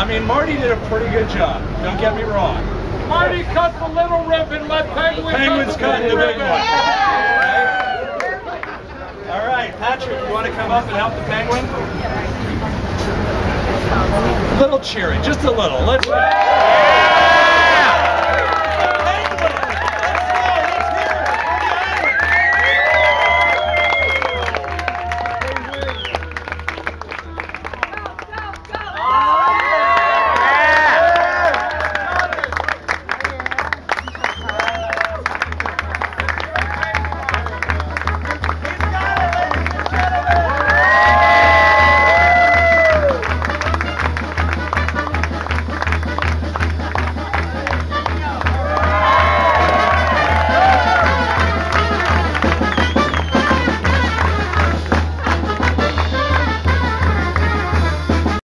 I mean, Marty did a pretty good job. Don't get me wrong. Marty cut the little ribbon, let Penguin's cutting the big one. All right, Patrick, you want to come up and help the Penguin? A little cheering, just a little. Let's.